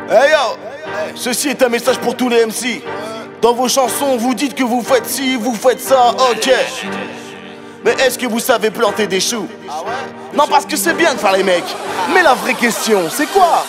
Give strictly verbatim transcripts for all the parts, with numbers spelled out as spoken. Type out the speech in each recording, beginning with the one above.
Hey yo, ceci est un message pour tous les M C. Dans vos chansons, vous dites que vous faites ci, vous faites ça, ok. Mais est-ce que vous savez planter des choux? Non, parce que c'est bien de faire les mecs. Mais la vraie question, c'est quoi?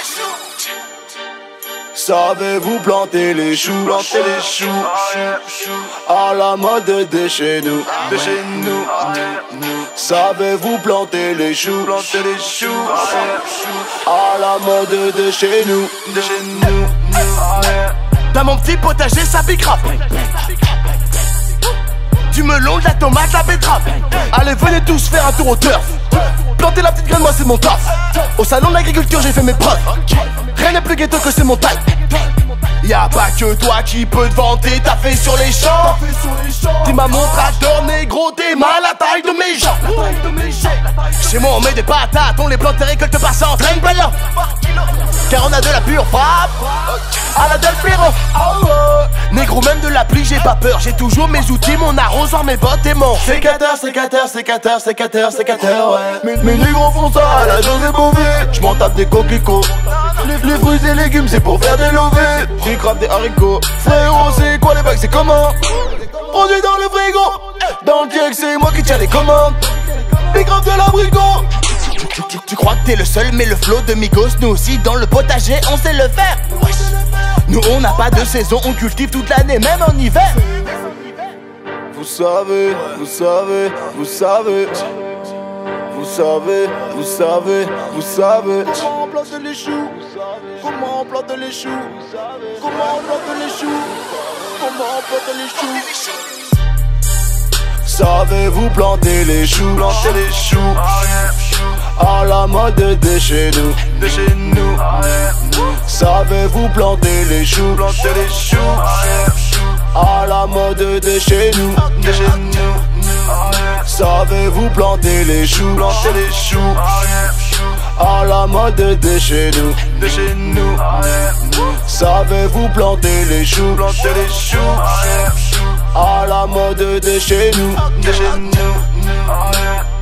Savez-vous planter les choux? Planter les choux à la mode de chez nous, de chez nous. Savez-vous planter les choux? Planter les choux à la mode de chez nous, de chez nous. Dans mon petit potager, ça bicrape. Du melon, de la tomate, la betterave. Allez, venez tous faire un tour au turf. Planter la petite graine, moi c'est mon taf. Au salon de l'agriculture, j'ai fait mes preuves. Rien n'est plus ghetto que c'est mon taille. Y'a pas que toi qui peux te vanter, t'as fait sur les champs. T'es ma montre à d'or, négro, t'es mal la taille de mes gens. Chez moi on met des patates, on les plante et récolte par centaines blancs. Car on a de la pure frappe à la Del Piero. Négro, même de la pluie j'ai pas peur. J'ai toujours mes outils, mon arrosoir, mes bottes et mon sécateur, sécateur, sécateur, sécateur, sécateur, ouais. Mes, mes négros font ça à la José Bové. J'm'en tape des coquelicots. Les, les fruits et légumes c'est pour faire des lovés. J'y crame des haricots. Frérot, c'est quoi les bacs, c'est comment? Produit dans le frigo. Dans le direct c'est moi qui tiens les commandes. Les graves de l'abricot. Tu, tu, tu crois que t'es le seul, mais le flow de Migos, nous aussi dans le potager on sait le faire. Nous on n'a pas de saison, on cultive toute l'année, même en hiver. Vous savez, vous savez, vous savez. Vous savez, vous savez, vous savez. Comment on plante les choux? Comment on plante les choux? Comment on plante les choux? Comment on plante les choux? Savez-vous planter les choux? Planter les choux à la mode de chez nous, de chez nous. Savez-vous planter les choux? Planter les choux à la mode de chez nous, de chez nous. Savez-vous planter les choux? Planter les choux à la mode de chez nous, de chez nous. Savez-vous planter les choux? Planter les choux à la mode de chez nous, de chez nous.